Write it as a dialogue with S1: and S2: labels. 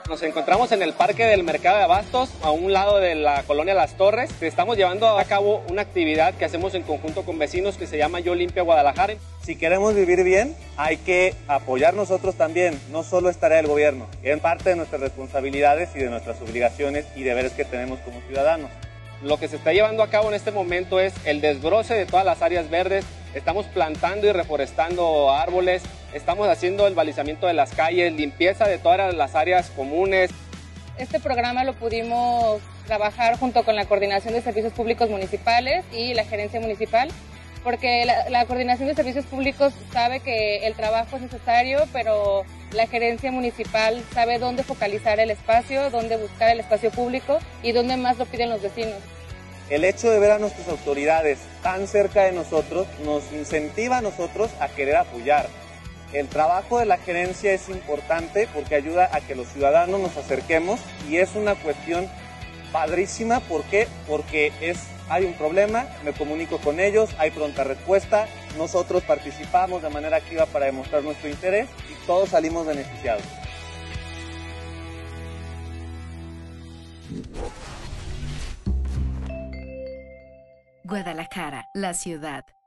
S1: Nos encontramos en el Parque del Mercado de Abastos, a un lado de la colonia Las Torres. Estamos llevando a cabo una actividad que hacemos en conjunto con vecinos que se llama Yo Limpio Guadalajara.
S2: Si queremos vivir bien, hay que apoyar nosotros también, no solo es tarea del gobierno, es parte de nuestras responsabilidades y de nuestras obligaciones y deberes que tenemos como ciudadanos.
S1: Lo que se está llevando a cabo en este momento es el desbroce de todas las áreas verdes. Estamos plantando y reforestando árboles, estamos haciendo el balizamiento de las calles, limpieza de todas las áreas comunes.
S3: Este programa lo pudimos trabajar junto con la Coordinación de Servicios Públicos Municipales y la Gerencia Municipal, porque la Coordinación de Servicios Públicos sabe que el trabajo es necesario, pero la Gerencia Municipal sabe dónde focalizar el espacio, dónde buscar el espacio público y dónde más lo piden los vecinos.
S2: El hecho de ver a nuestras autoridades tan cerca de nosotros nos incentiva a nosotros a querer apoyar. El trabajo de la gerencia es importante porque ayuda a que los ciudadanos nos acerquemos y es una cuestión padrísima. ¿Por qué? Porque hay un problema, me comunico con ellos, hay pronta respuesta, nosotros participamos de manera activa para demostrar nuestro interés y todos salimos beneficiados.
S4: Guadalajara, la ciudad.